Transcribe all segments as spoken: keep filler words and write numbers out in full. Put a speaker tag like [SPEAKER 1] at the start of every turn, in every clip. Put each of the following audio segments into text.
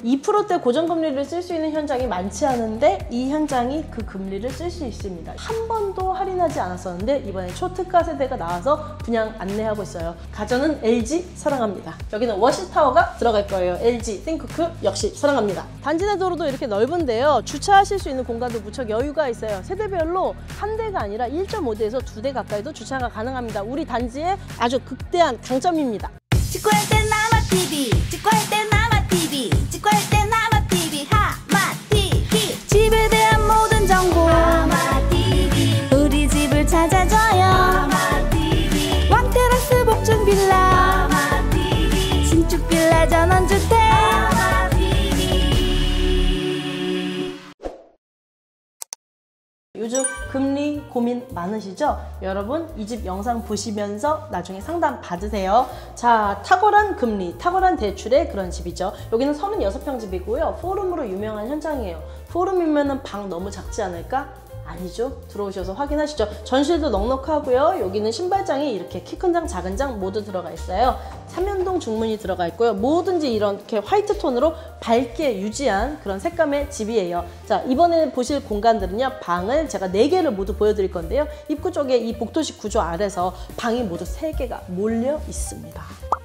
[SPEAKER 1] 이 퍼센트대 고정금리를 쓸 수 있는 현장이 많지 않은데 이 현장이 그 금리를 쓸 수 있습니다. 한 번도 할인하지 않았었는데 이번에 초특가 세대가 나와서 분양 안내하고 있어요. 가전은 엘지 사랑합니다. 여기는 워시타워가 들어갈 거예요. 엘지 띵쿠크 역시 사랑합니다. 단지 내 도로도 이렇게 넓은데요. 주차하실 수 있는 공간도 무척 여유가 있어요. 세대별로 한 대가 아니라 일 점 오 대에서 두 대 가까이도 주차가 가능합니다. 우리 단지의 아주 극대한 강점입니다.
[SPEAKER 2] 직구할 땐 나마 티비, 직구할 땐 나마 티비, 직구할 땐 나마 티비, 하마 티비. 집에 대한 모든 정보 하마 티비. 우리 집을 찾아줘요 하마 티비. 왕테라스 복층 빌라 하마 티비. 신축 빌라 전원주택 하마 티비.
[SPEAKER 1] 요즘 금리 고민 많으시죠? 여러분 이 집 영상 보시면서 나중에 상담 받으세요. 자, 탁월한 금리, 탁월한 대출의 그런 집이죠. 여기는 서른여섯 평 집이고요. 포룸으로 유명한 현장이에요. 포룸이면 방 너무 작지 않을까? 아니죠. 들어오셔서 확인하시죠. 전실도 넉넉하고요. 여기는 신발장이 이렇게 키 큰 장, 작은 장 모두 들어가 있어요. 삼연동 중문이 들어가 있고요. 뭐든지 이렇게 화이트 톤으로 밝게 유지한 그런 색감의 집이에요. 자, 이번에 보실 공간들은요. 방을 제가 네 개를 모두 보여드릴 건데요. 입구 쪽에 이 복도식 구조 아래서 방이 모두 세 개가 몰려 있습니다.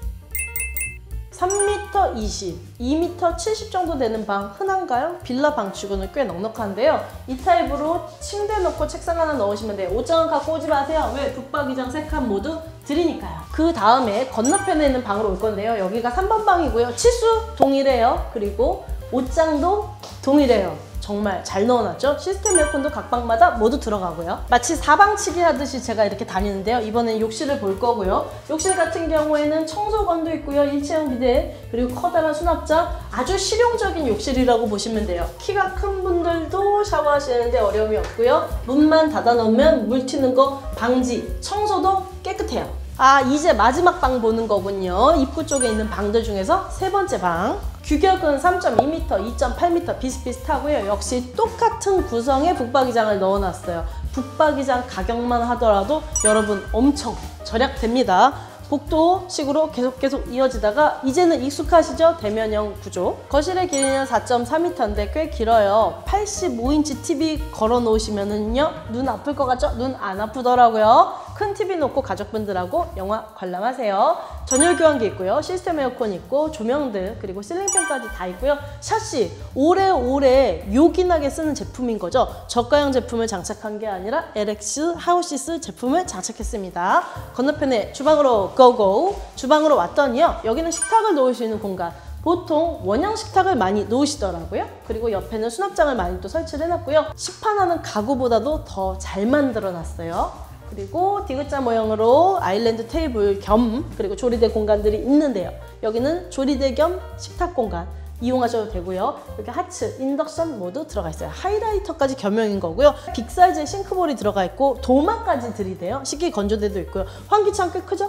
[SPEAKER 1] 삼 미터 이십, 이 미터 칠십 정도 되는 방 흔한가요? 빌라 방치고는 꽤 넉넉한데요. 이 타입으로 침대 넣고 책상 하나 넣으시면 돼요. 옷장은 갖고 오지 마세요. 왜? 붙박이장 세 칸 모두 드리니까요. 그 다음에 건너편에 있는 방으로 올 건데요. 여기가 삼 번 방이고요. 치수 동일해요. 그리고 옷장도 동일해요. 정말 잘 넣어놨죠? 시스템 에어컨도 각 방마다 모두 들어가고요. 마치 사방치기 하듯이 제가 이렇게 다니는데요. 이번엔 욕실을 볼 거고요. 욕실 같은 경우에는 청소건도 있고요. 일체형 비데, 그리고 커다란 수납장, 아주 실용적인 욕실이라고 보시면 돼요. 키가 큰 분들도 샤워하시는데 어려움이 없고요. 문만 닫아 놓으면 물 튀는 거 방지, 청소도 깨끗해요. 아, 이제 마지막 방 보는 거군요. 입구 쪽에 있는 방들 중에서 세 번째 방. 규격은 삼 점 이 미터, 이 점 팔 미터 비슷비슷하고요. 역시 똑같은 구성의 북박이장을 넣어놨어요. 북박이장 가격만 하더라도 여러분 엄청 절약됩니다. 복도식으로 계속 계속 이어지다가 이제는 익숙하시죠? 대면형 구조. 거실의 길이는 사 점 사 미터인데 꽤 길어요. 팔십오 인치 티비 걸어 놓으시면은요 눈 아플 것 같죠? 눈 안 아프더라고요. 큰 티비 놓고 가족분들하고 영화 관람하세요. 전열 교환기 있고요. 시스템 에어컨 있고 조명들 그리고 실링팬까지 다 있고요. 샤시 오래오래 요긴하게 쓰는 제품인 거죠. 저가형 제품을 장착한 게 아니라 엘엑스 하우시스 제품을 장착했습니다. 건너편에 주방으로 고고. 주방으로 왔더니요. 여기는 식탁을 놓을 수 있는 공간. 보통 원형 식탁을 많이 놓으시더라고요. 그리고 옆에는 수납장을 많이 또 설치를 해놨고요. 시판하는 가구보다도 더 잘 만들어 놨어요. 그리고 디귿자 모형으로 아일랜드 테이블 겸 그리고 조리대 공간들이 있는데요. 여기는 조리대 겸 식탁 공간 이용하셔도 되고요. 여기 하츠, 인덕션 모두 들어가 있어요. 하이라이터까지 겸용인 거고요. 빅사이즈의 싱크볼이 들어가 있고 도마까지 들이대요. 식기 건조대도 있고요. 환기창 꽤 크죠?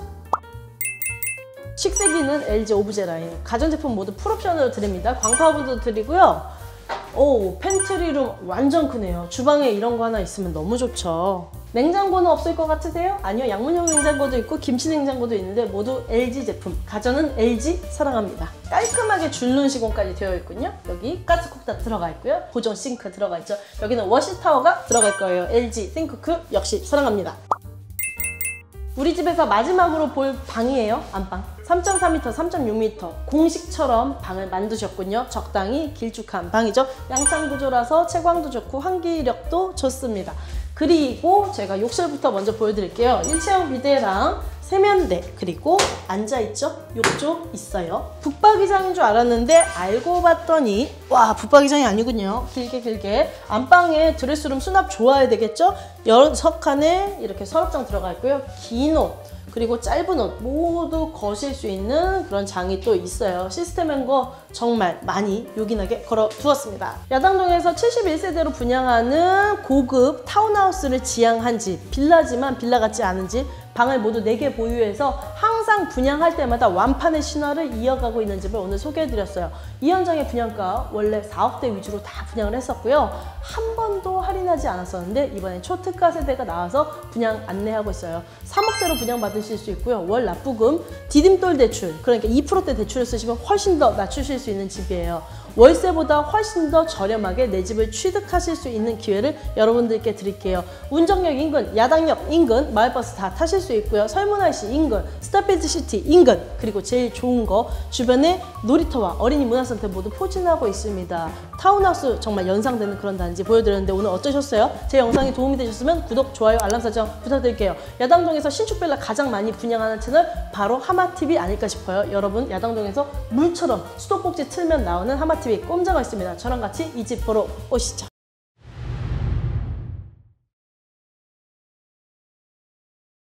[SPEAKER 1] 식세기는 엘지 오브제라인. 가전제품 모두 풀옵션으로 드립니다. 광파우브도 드리고요. 오, 팬트리룸 완전 크네요. 주방에 이런 거 하나 있으면 너무 좋죠. 냉장고는 없을 것 같으세요? 아니요, 양문형 냉장고도 있고 김치 냉장고도 있는데 모두 엘지 제품. 가전은 엘지 사랑합니다. 깔끔하게 줄눈 시공까지 되어 있군요. 여기 가스쿡다 들어가 있고요. 고정 싱크 들어가 있죠. 여기는 워시타워가 들어갈 거예요. 엘지 띵쿠크 역시 사랑합니다. 우리 집에서 마지막으로 볼 방이에요. 안방. 삼 점 사 미터, 삼 점 육 미터 공식처럼 방을 만드셨군요. 적당히 길쭉한 방이죠. 양창 구조라서 채광도 좋고 환기력도 좋습니다. 그리고 제가 욕실부터 먼저 보여드릴게요. 일체형 비데랑 세면대 그리고 앉아있죠? 욕조 있어요. 북박이장인 줄 알았는데 알고 봤더니 와, 북박이장이 아니군요. 길게 길게 안방에 드레스룸 수납 좋아야 되겠죠? 여섯 칸에 이렇게 서랍장 들어가 있고요. 긴 옷 그리고 짧은 옷 모두 거실 수 있는 그런 장이 또 있어요. 시스템 앵거 정말 많이 요긴하게 걸어 두었습니다. 야당동에서 칠십일 세대로 분양하는 고급 타운하우스를 지향한 집, 빌라지만 빌라 같지 않은 집, 방을 모두 네 개 보유해서 항상 분양할 때마다 완판의 신화를 이어가고 있는 집을 오늘 소개해드렸어요. 이 현장의 분양가 원래 사억대 위주로 다 분양을 했었고요. 한 번도 할인하지 않았었는데 이번에 초특가 세대가 나와서 분양 안내하고 있어요. 삼억대로 분양받으실 수 있고요. 월 납부금, 디딤돌 대출, 그러니까 이 퍼센트대 대출을 쓰시면 훨씬 더 낮추실 수 있는 집이에요. 월세보다 훨씬 더 저렴하게 내 집을 취득하실 수 있는 기회를 여러분들께 드릴게요. 운정역 인근, 야당역 인근, 마을버스 다 타실 수 있고요. 설문할시 인근, 스타필드시티 인근, 그리고 제일 좋은 거 주변에 놀이터와 어린이 문화센터 모두 포진하고 있습니다. 타운하우스 정말 연상되는 그런 단지 보여드렸는데 오늘 어떠셨어요? 제 영상이 도움이 되셨으면 구독, 좋아요, 알람 설정 부탁드릴게요. 야당동에서 신축빌라 가장 많이 분양하는 채널 바로 하마티비 아닐까 싶어요. 여러분 야당동에서 물처럼 수도꼭지 틀면 나오는 하마티비 꼼장어 있습니다. 저랑 같이 이 집 보러 오시죠.